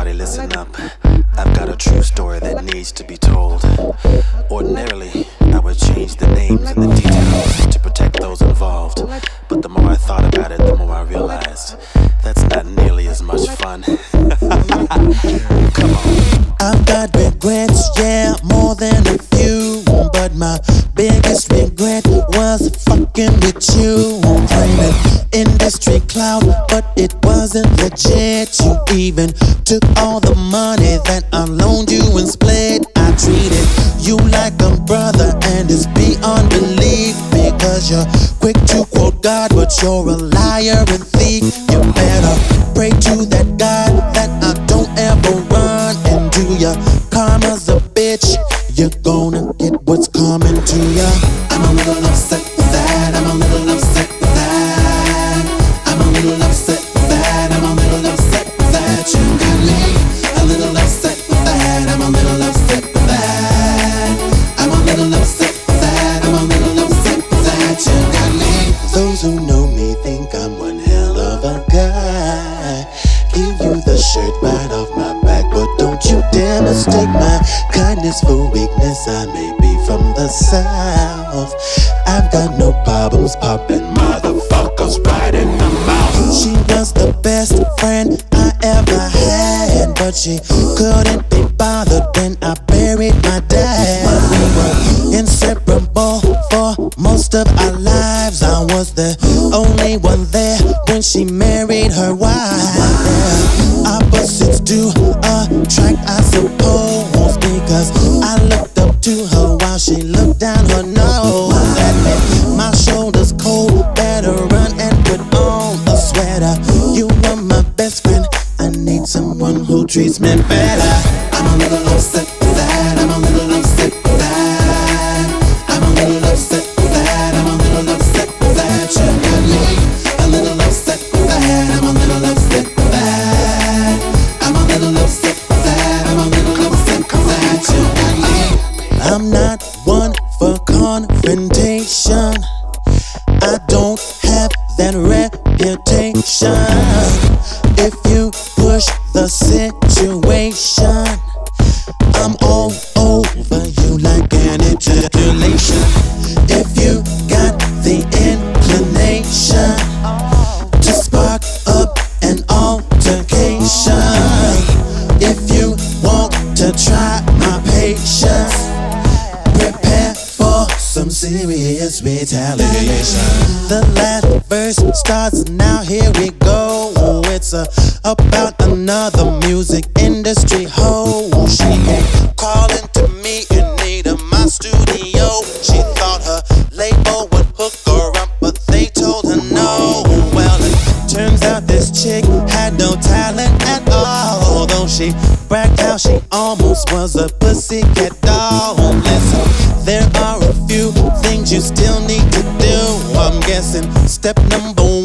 Everybody listen up. I've got a true story that needs to be told. Ordinarily, I would change the names and the details to protect those involved. But the more I thought about it, the more I realized that's not nearly as much fun. Come on. I've got regrets, yeah, more than a few. But my biggest regret was fucking with you. Claiming industry clout, but it wasn't legit. You even took all the money that I loaned you and split. I treated you like a brother, and it's beyond belief. Because you're quick to quote God, but you're a liar and thief. You better pray to that God that I don't ever run into ya. Karma's a bitch, you're gonna get what's coming to ya. I'm a little upset with that, I'm a little upset with that. I'm a little upset with that, I'm a little upset with that. You got me a little upset with that, I'm a little upset with that. I'm a little upset with that, I'm a little upset with that. You got me. Those who know me think I'm one hell of a guy. Give you the shirt right off my back, but don't you dare mistake my kindness for weakness. I may be from the South. I've got no problems popping motherfuckers right in the mouth. She was the best friend I ever had, but she couldn't be bothered when I buried my dad. We were inseparable for most of our lives. I was the only one there when she married her wife. Opposites do attract, I suppose, because I looked up to her while she looked down her nose. That made my shoulders cold, better run and put on a sweater. You were my best friend, I need someone who treats me better. I'm a little upset with that, I'm a little upset with that. I'm a little upset with that, I'm a little upset with that. You got me a little upset with that, I'm a little upset with that. I'm a little upset with that, I'm a little upset with that. You got me. I'm not one for confrontation, I don't have that reputation. If you push the situation, I'm all over you like an ejaculation. If you got the inclination to spark up an altercation, if you want to try my patience, prepare for some serious retaliation. The last verse starts now, here we go. It's about another music industry hoe. She came calling to me in need of my studio. She thought her label would hook her up, but they told her no. Well, it turns out this chick had no talent at all, although she bragged how she almost was a pussycat doll. Listen, there are a few things you still need to do. I'm guessing step number